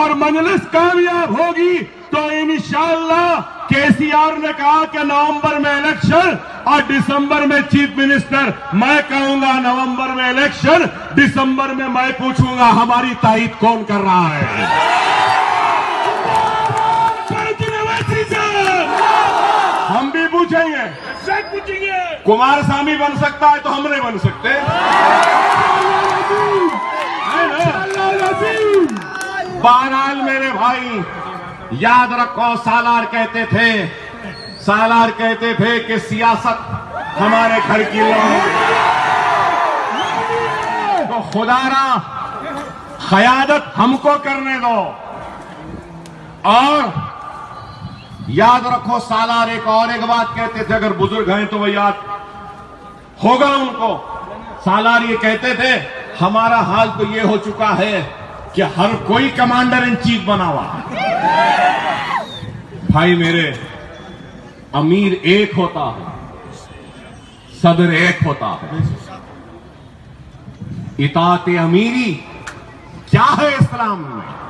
और मजलिस कामयाब होगी तो इंशाअल्लाह केसीआर ने कहा कि नवंबर में इलेक्शन और दिसंबर में चीफ मिनिस्टर, मैं कहूंगा नवंबर में इलेक्शन, दिसंबर में मैं पूछूंगा हमारी तायीद कौन कर रहा है। हम भी पूछेंगे, कुमारस्वामी बन सकता है तो हम नहीं बन सकते, है ना? बहरहाल मेरे भाई, याद रखो, सालार कहते थे कि सियासत हमारे घर की लौंड, तो खुदारा क़यादत हमको करने दो। और याद रखो, सालार एक बात कहते थे, अगर बुजुर्ग हैं तो वह याद होगा उनको। सालार ये कहते थे, हमारा हाल तो ये हो चुका है कि हर कोई कमांडर इन चीफ बना हुआ। भाई मेरे, अमीर एक होता है, सदर एक होता है। इताअत अमीरी क्या है इस्लाम में?